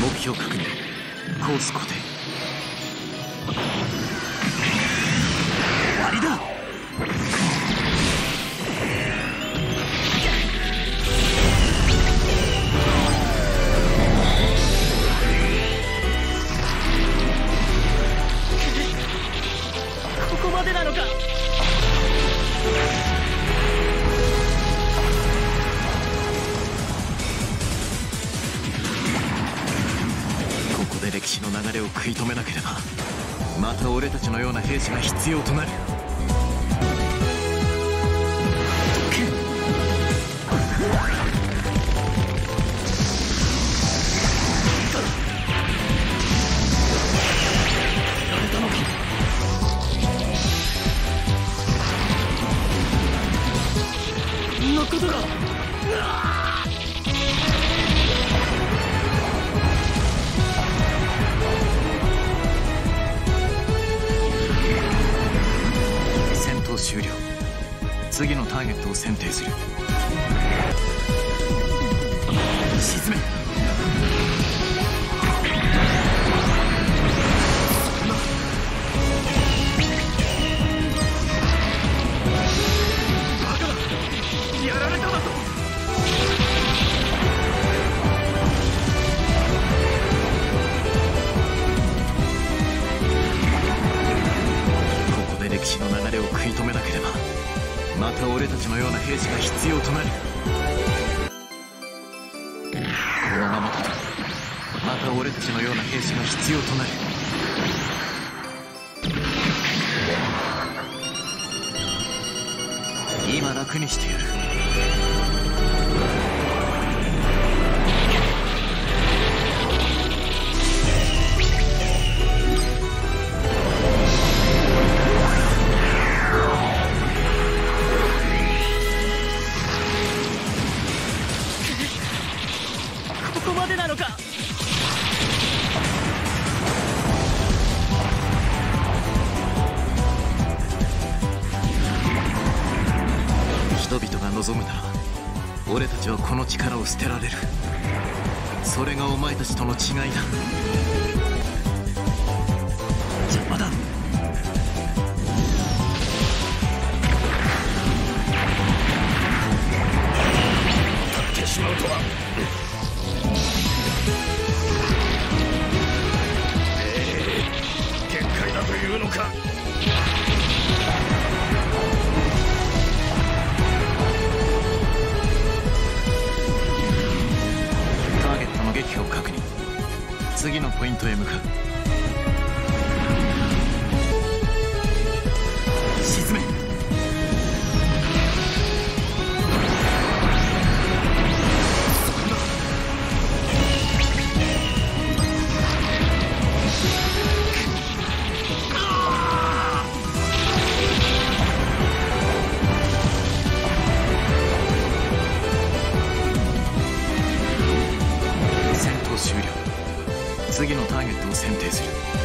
目標確認、コース固定。終わりだ。 ここまでなのか。 ここで歴史の流れを食い止めなければ、また俺たちのような兵士が必要となる。 そんなことが。 戦闘終了。次のターゲットを選定する。沈め。 バカだ、やられただと。 ここで歴史の流れを食い止めなければ、また俺たちのような兵士が必要となる。このままだとまた俺たちのような兵士が必要となる。今楽にしてやる。 ここまでなのか。 人々が望むなら俺たちはこの力を捨てられる。それがお前たちとの違いだ。邪魔だ。立ってしまうとは。 限界だというのか。 ターゲットの撃破を確認。次のポイントへ向かう。沈め。戦闘終了。次のターゲットを選定する。